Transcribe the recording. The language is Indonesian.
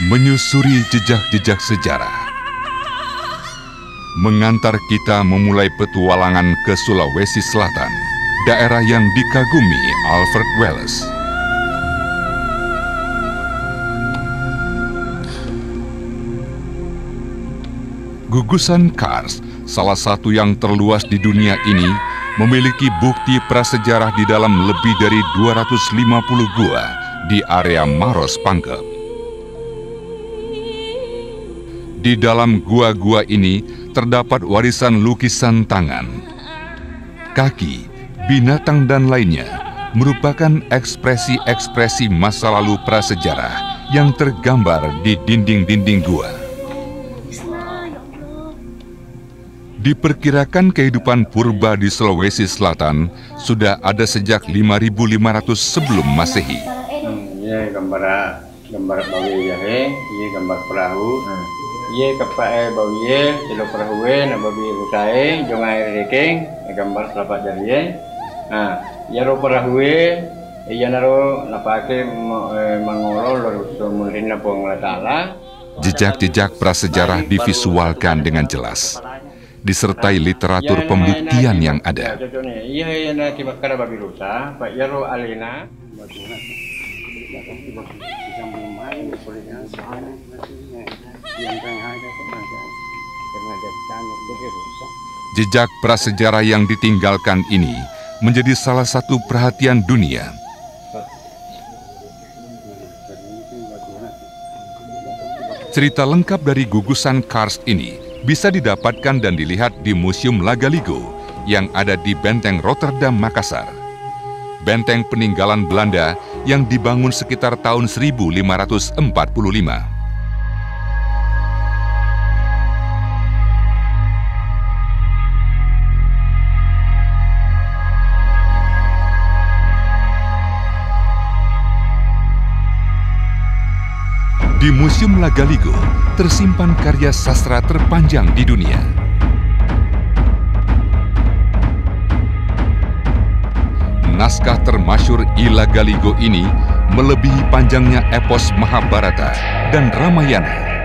Menyusuri jejak-jejak sejarah, mengantar kita memulai petualangan ke Sulawesi Selatan, daerah yang dikagumi Alfred Wallace. Gugusan Kars, salah satu yang terluas di dunia ini, memiliki bukti prasejarah di dalam lebih dari 250 gua di area Maros Pangkep. Di dalam gua-gua ini terdapat warisan lukisan tangan, kaki, binatang dan lainnya, merupakan ekspresi-ekspresi masa lalu prasejarah yang tergambar di dinding-dinding gua. Diperkirakan kehidupan purba di Sulawesi Selatan sudah ada sejak 5.500 sebelum Masehi. Iya gambar bawi jahe, iya gambar perahu. Iya kepae bawi tilo perahu na babi usahe jong air reking gambar telapak jari. Nah, iya ro perahu iya naro napake mangolo lor sumurin na pong latala. Jejak-jejak prasejarah divisualkan dengan jelas, disertai literatur pembuktian yang ada. Iya na kimakara babi rusa, Pak Yaro Alina. Jejak prasejarah yang ditinggalkan ini menjadi salah satu perhatian dunia. Cerita lengkap dari gugusan Kars ini bisa didapatkan dan dilihat di Museum Lagaligo yang ada di Benteng Rotterdam, Makassar. Benteng peninggalan Belanda yang dibangun sekitar tahun 1545. Di Museum Lagaligo tersimpan karya sastra terpanjang di dunia. Naskah termasyhur I Lagaligo ini melebihi panjangnya epos Mahabharata dan Ramayana.